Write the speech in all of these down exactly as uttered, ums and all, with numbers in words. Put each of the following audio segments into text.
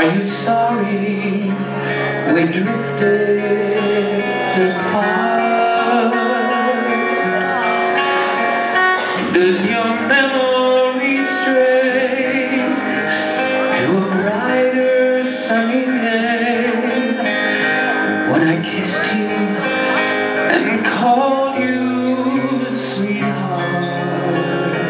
Are you sorry we drifted apart? Does your memory stray to a brighter sunny day when I kissed you and called you sweetheart?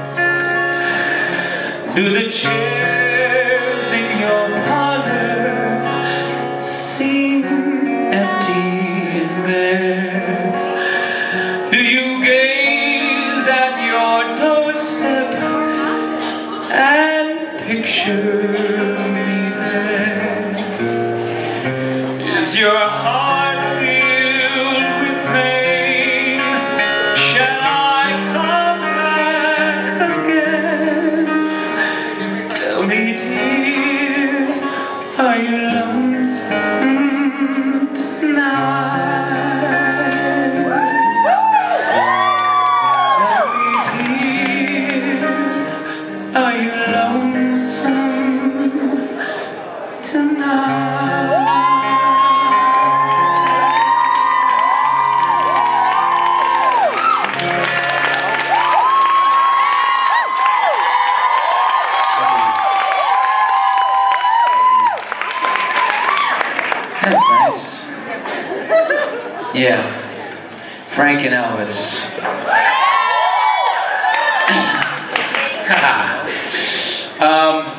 Do the chairs in your parlor seem empty and bare? Do you gaze at your doorstep and picture me there? Is your heart filled with pain? Shall I come back again? Tell me, dear, are you lonesome tonight? Tell me, dear, are you lonesome tonight? That's nice. Yeah, Frank and Elvis. um,